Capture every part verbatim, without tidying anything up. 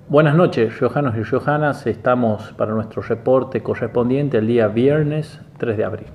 Buenas noches, riojanos y riojanas. Estamos para nuestro reporte correspondiente el día viernes tres de abril.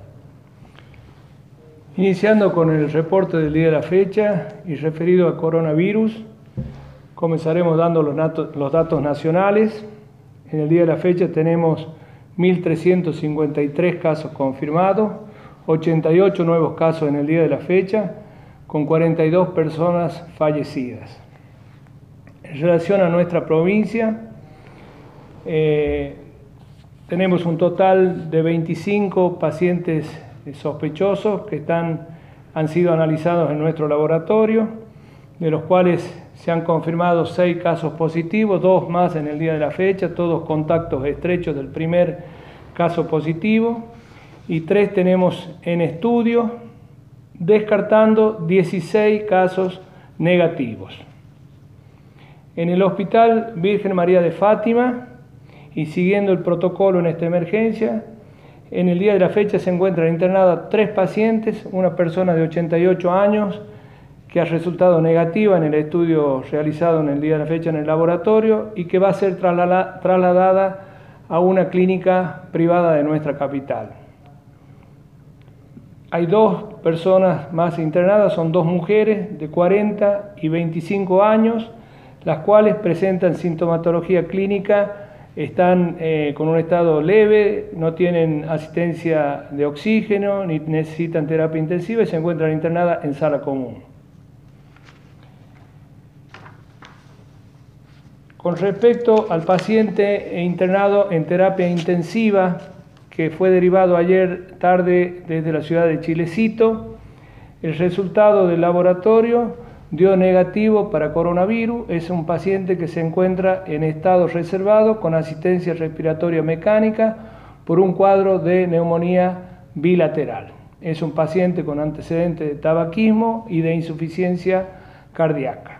Iniciando con el reporte del día de la fecha y referido a coronavirus, comenzaremos dando los datos, los datos nacionales. En el día de la fecha tenemos mil trescientos cincuenta y tres casos confirmados, ochenta y ocho nuevos casos en el día de la fecha, con cuarenta y dos personas fallecidas. En relación a nuestra provincia, eh, tenemos un total de veinticinco pacientes sospechosos que están, han sido analizados en nuestro laboratorio, de los cuales se han confirmado seis casos positivos, dos más en el día de la fecha, todos contactos estrechos del primer caso positivo, y tres tenemos en estudio, descartando dieciséis casos negativos. En el Hospital Virgen María de Fátima, y siguiendo el protocolo en esta emergencia, en el día de la fecha se encuentran internadas tres pacientes, una persona de ochenta y ocho años que ha resultado negativa en el estudio realizado en el día de la fecha en el laboratorio y que va a ser trasladada a una clínica privada de nuestra capital. Hay dos personas más internadas, son dos mujeres de cuarenta y veinticinco años, las cuales presentan sintomatología clínica, están eh, con un estado leve, no tienen asistencia de oxígeno, ni necesitan terapia intensiva y se encuentran internadas en sala común. Con respecto al paciente internado en terapia intensiva, que fue derivado ayer tarde desde la ciudad de Chilecito, el resultado del laboratorio dio negativo para coronavirus. Es un paciente que se encuentra en estado reservado con asistencia respiratoria mecánica por un cuadro de neumonía bilateral. Es un paciente con antecedentes de tabaquismo y de insuficiencia cardíaca.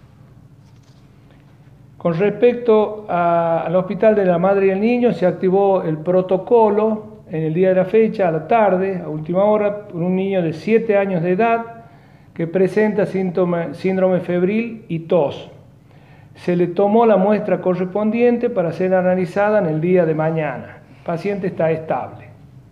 Con respecto a, al Hospital de la Madre y el Niño, se activó el protocolo en el día de la fecha, a la tarde, a última hora, por un niño de siete años de edad que presenta síntoma, síndrome febril y tos. Se le tomó la muestra correspondiente para ser analizada en el día de mañana. El paciente está estable.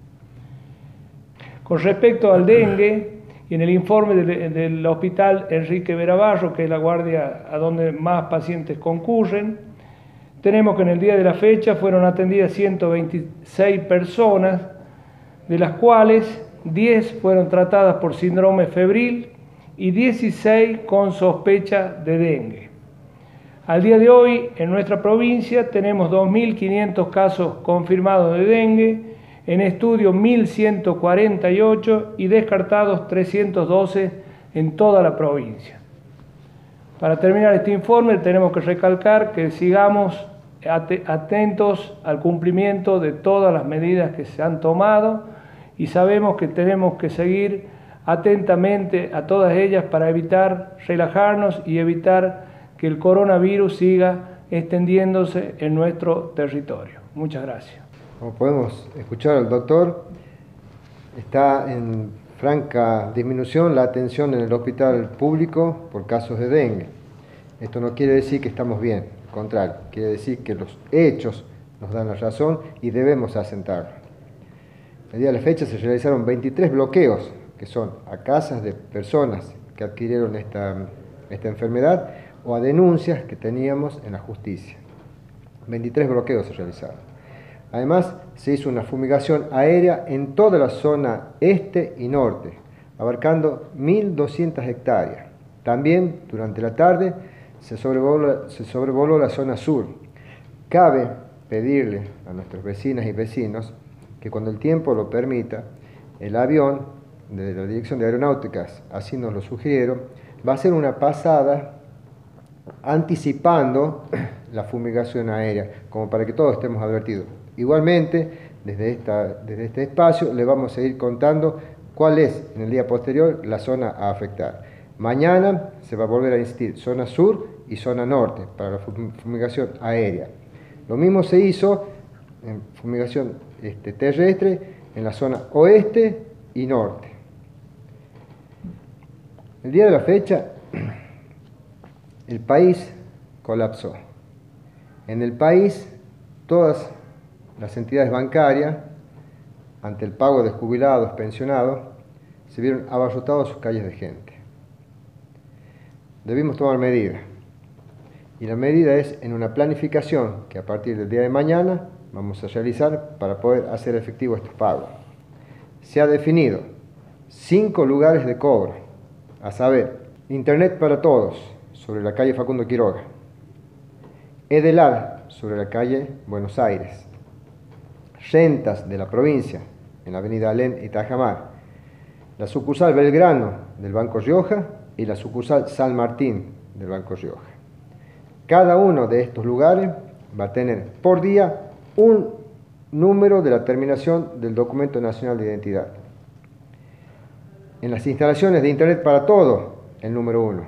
Con respecto al dengue, y en el informe del, del Hospital Enrique Verabarro, que es la guardia a donde más pacientes concurren, tenemos que en el día de la fecha fueron atendidas ciento veintiséis personas, de las cuales diez fueron tratadas por síndrome febril y dieciséis con sospecha de dengue. Al día de hoy, en nuestra provincia, tenemos dos mil quinientos casos confirmados de dengue, en estudio mil ciento cuarenta y ocho y descartados trescientos doce en toda la provincia. Para terminar este informe, tenemos que recalcar que sigamos atentos al cumplimiento de todas las medidas que se han tomado y sabemos que tenemos que seguir atentamente a todas ellas para evitar relajarnos y evitar que el coronavirus siga extendiéndose en nuestro territorio. Muchas gracias. Como podemos escuchar al doctor, está en franca disminución la atención en el hospital público por casos de dengue. Esto no quiere decir que estamos bien, al contrario, quiere decir que los hechos nos dan la razón y debemos asentarlo. El día de la fecha se realizaron veintitrés bloqueos, que son a casas de personas que adquirieron esta, esta enfermedad o a denuncias que teníamos en la justicia. veintitrés bloqueos se realizaron. Además, se hizo una fumigación aérea en toda la zona este y norte, abarcando mil doscientas hectáreas. También, durante la tarde, se sobrevoló, se sobrevoló la zona sur. Cabe pedirle a nuestras vecinas y vecinos que cuando el tiempo lo permita, el avión de la Dirección de Aeronáuticas, así nos lo sugirieron, va a hacer una pasada anticipando la fumigación aérea, como para que todos estemos advertidos. Igualmente, desde, esta, desde este espacio le vamos a ir contando cuál es en el día posterior la zona a afectar. Mañana se va a volver a insistir zona sur y zona norte para la fumigación aérea. Lo mismo se hizo en fumigación este, terrestre en la zona oeste y norte. El día de la fecha, el país colapsó. En el país, todas las entidades bancarias, ante el pago de jubilados, pensionados, se vieron abarrotados sus calles de gente. Debimos tomar medidas. Y la medida es en una planificación que a partir del día de mañana vamos a realizar para poder hacer efectivo estos pagos. Se ha definido cinco lugares de cobro, a saber, Internet para Todos, sobre la calle Facundo Quiroga, Edelar, sobre la calle Buenos Aires, Rentas de la provincia, en la avenida Alén y Tajamar, la sucursal Belgrano del Banco Rioja y la sucursal San Martín del Banco Rioja. Cada uno de estos lugares va a tener por día un número de la terminación del Documento Nacional de Identidad. En las instalaciones de Internet para Todos, el número uno.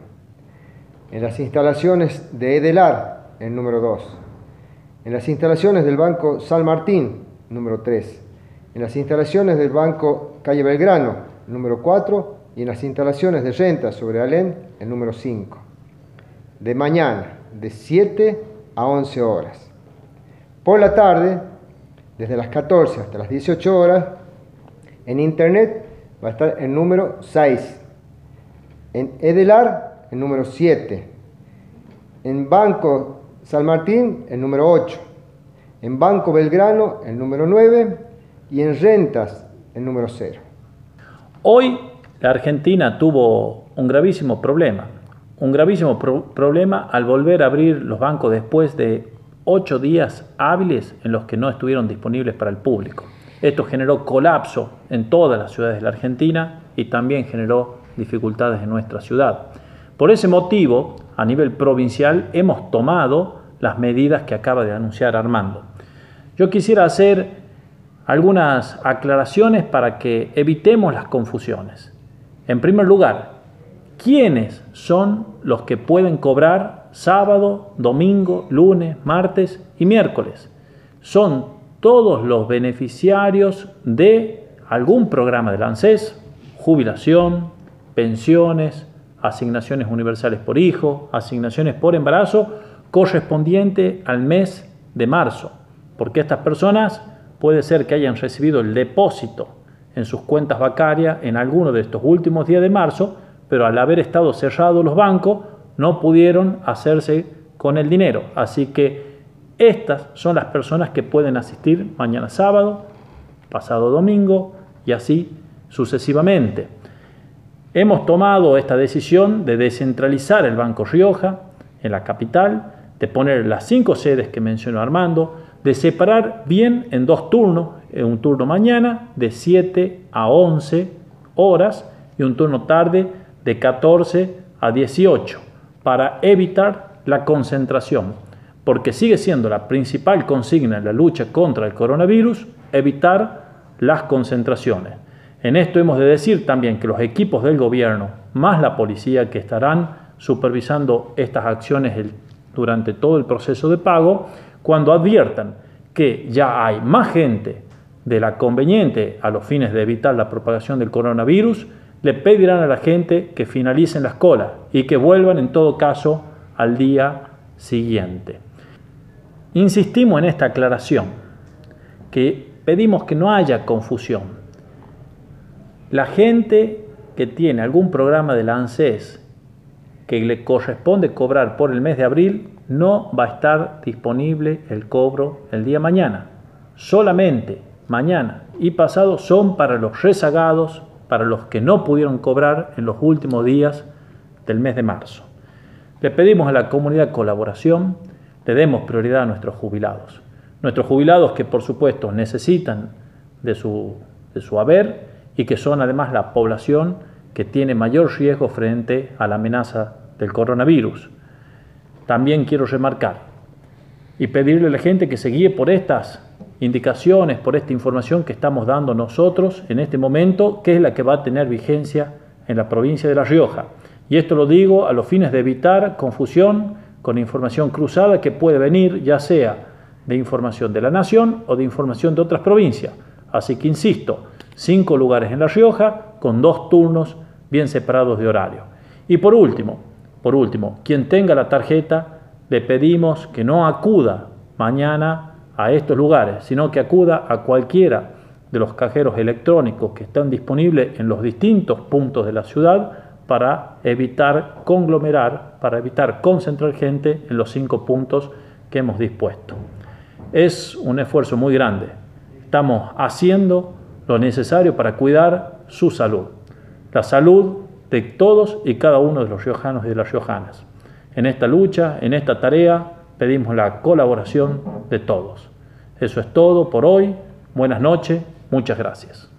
En las instalaciones de Edelar, el número dos. En las instalaciones del Banco San Martín, número tres. En las instalaciones del Banco Calle Belgrano, número cuatro. Y en las instalaciones de Rentas sobre Alén, el número cinco. De mañana, de siete a once horas. Por la tarde, desde las catorce hasta las dieciocho horas, en Internet va a estar el número seis. En Edelar, el número siete. En Banco San Martín, el número ocho. En Banco Belgrano, el número nueve. Y en Rentas, el número cero. Hoy la Argentina tuvo un gravísimo problema. Un gravísimo pro problema al volver a abrir los bancos después de ocho días hábiles en los que no estuvieron disponibles para el público. Esto generó colapso en todas las ciudades de la Argentina y también generó dificultades en nuestra ciudad. Por ese motivo, a nivel provincial, hemos tomado las medidas que acaba de anunciar Armando. Yo quisiera hacer algunas aclaraciones para que evitemos las confusiones. En primer lugar, ¿quiénes son los que pueden cobrar sábado, domingo, lunes, martes y miércoles? Son todos los beneficiarios de algún programa del ANSES, jubilación, pensiones, asignaciones universales por hijo, asignaciones por embarazo, correspondiente al mes de marzo, porque estas personas puede ser que hayan recibido el depósito en sus cuentas bancarias en alguno de estos últimos días de marzo, pero al haber estado cerrados los bancos no pudieron hacerse con el dinero. Así que estas son las personas que pueden asistir mañana sábado, pasado domingo y así sucesivamente. Hemos tomado esta decisión de descentralizar el Banco Rioja en la capital, de poner las cinco sedes que mencionó Armando, de separar bien en dos turnos, un turno mañana de siete a once horas y un turno tarde de catorce a dieciocho, para evitar la concentración, porque sigue siendo la principal consigna en la lucha contra el coronavirus, evitar las concentraciones. En esto hemos de decir también que los equipos del gobierno, más la policía que estarán supervisando estas acciones el, durante todo el proceso de pago, cuando adviertan que ya hay más gente de la conveniente a los fines de evitar la propagación del coronavirus, le pedirán a la gente que finalicen las colas y que vuelvan en todo caso al día siguiente. Insistimos en esta aclaración, que pedimos que no haya confusión. La gente que tiene algún programa del ANSES que le corresponde cobrar por el mes de abril, no va a estar disponible el cobro el día mañana. Solamente mañana y pasado son para los rezagados, para los que no pudieron cobrar en los últimos días del mes de marzo. Le pedimos a la comunidad colaboración, le demos prioridad a nuestros jubilados. Nuestros jubilados que por supuesto necesitan de su, de su haber y que son además la población que tiene mayor riesgo frente a la amenaza del coronavirus. También quiero remarcar y pedirle a la gente que se guíe por estas indicaciones, por esta información que estamos dando nosotros en este momento, que es la que va a tener vigencia en la provincia de La Rioja. Y esto lo digo a los fines de evitar confusión con información cruzada que puede venir ya sea de información de la Nación o de información de otras provincias. Así que insisto, cinco lugares en La Rioja con dos turnos bien separados de horario. Y por último, por último, quien tenga la tarjeta, le pedimos que no acuda mañana a estos lugares, sino que acuda a cualquiera de los cajeros electrónicos que están disponibles en los distintos puntos de la ciudad para evitar conglomerar, para evitar concentrar gente en los cinco puntos que hemos dispuesto. Es un esfuerzo muy grande. Estamos haciendo lo necesario para cuidar su salud, la salud de todos y cada uno de los riojanos y de las riojanas. En esta lucha, en esta tarea, pedimos la colaboración de todos. Eso es todo por hoy. Buenas noches. Muchas gracias.